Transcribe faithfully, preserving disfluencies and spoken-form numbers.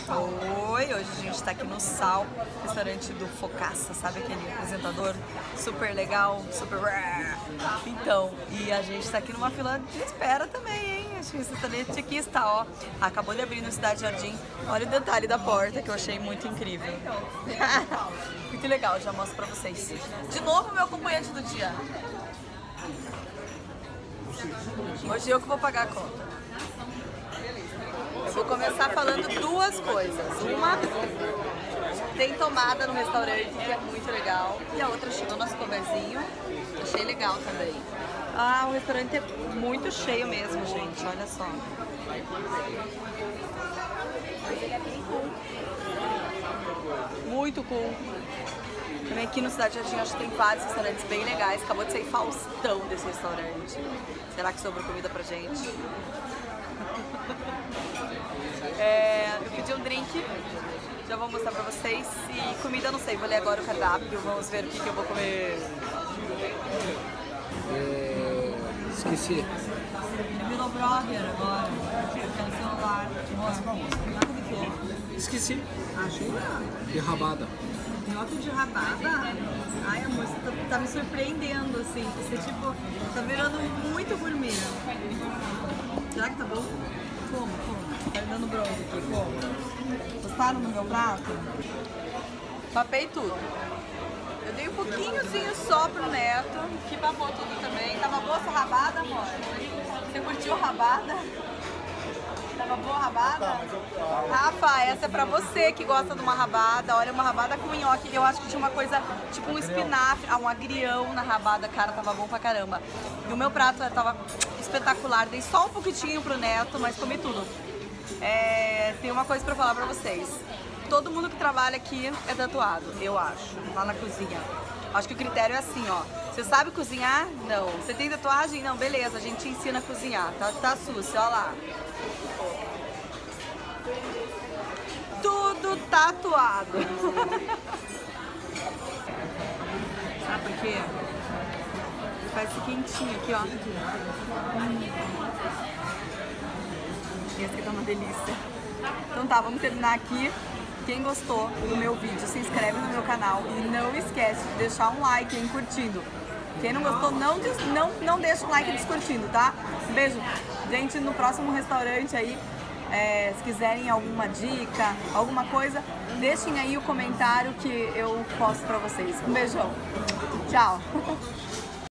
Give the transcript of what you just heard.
Oi, hoje a gente tá aqui no Sal, restaurante do Focaça, sabe aquele apresentador super legal, super... Então, e a gente tá aqui numa fila de espera também, hein? Acho que esse restaurante aqui está, ó, acabou de abrir no Cidade Jardim. Olha o detalhe da porta que eu achei muito incrível. Muito legal, já mostro pra vocês. De novo, meu acompanhante do dia. Hoje eu que vou pagar a conta. Eu vou começar falando duas coisas. Uma, tem tomada no restaurante, que é muito legal. E a outra chegou nosso coverzinho. Achei legal também. Ah, o restaurante é muito cheio mesmo, gente. Olha só. Muito cool. Também aqui no Cidade Jardim acho que tem vários restaurantes bem legais. Acabou de sair Faustão desse restaurante. Será que sobrou comida pra gente? É, eu pedi um drink, já vou mostrar pra vocês. E comida eu não sei, vou ler agora o cardápio, vamos ver o que, que eu vou comer. É, esqueci. Virou blogger agora, tá no celular. Esqueci. Ajuda? De rabada. Nhoque de rabada? Ai, amor, você tá, tá me surpreendendo, assim. Você, tipo, tá virando muito gourmet. Será que tá bom? Como? Como? Tá me dando bronze aqui, como? Gostaram do meu prato? Papei tudo. Eu dei um pouquinhozinho só pro Neto, que papou tudo também. Tava boa essa rabada, amor? Você curtiu a rabada? Tava boa a rabada? Rafa, essa é pra você que gosta de uma rabada. Olha, uma rabada com nhoque. Eu acho que tinha uma coisa, tipo um espinafre, ah, um agrião na rabada. Cara, tava bom pra caramba. E o meu prato tava espetacular. Dei só um pouquinho pro Neto, mas comi tudo. É, tem uma coisa pra falar pra vocês. Todo mundo que trabalha aqui é tatuado, eu acho, lá na cozinha. Acho que o critério é assim, ó. Você sabe cozinhar? Não. Você tem tatuagem? Não, beleza, a gente te ensina a cozinhar. Tá, tá sucio, ó lá. Tudo tatuado. Sabe por quê? Parece quentinho aqui, ó. Hum. Esse aqui tá uma delícia. Então tá, vamos terminar aqui. Quem gostou do meu vídeo, se inscreve no meu canal e não esquece de deixar um like aí curtindo. Quem não gostou, não, não, não deixa um like descurtindo, tá? Um beijo. Gente, no próximo restaurante aí, é, se quiserem alguma dica, alguma coisa, deixem aí o comentário que eu posto pra vocês. Um beijão. Tchau.